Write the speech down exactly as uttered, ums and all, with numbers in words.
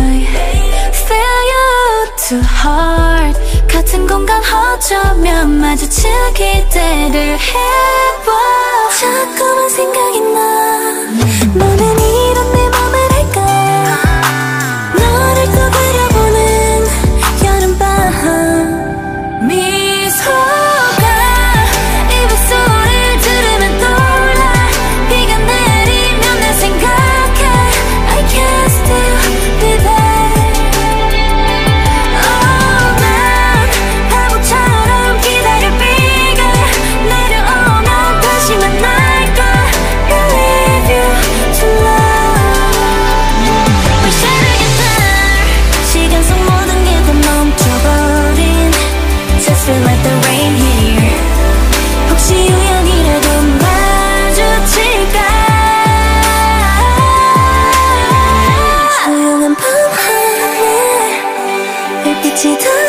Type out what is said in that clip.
I feel you too hard. 같은 공간 어쩌면 마주칠 기대를 해봐. 자꾸만 생각이 나. 너는 이런 내 맘을 알까? 너를 또 그려보는 여름밤. 미소가 입술을 들으면 떠올라. 비가 내리면 날 생각해. I can't still be there. Oh, 난 바보처럼 기다릴 비가 내려오면 다시 만날까. Believe you to love. Wish I could get there. 시간 속 모든 게 다 멈춰버린. Just feel like the rain here. 혹시 우연이라도 마주칠까. 조용한 밤하늘 별빛이 더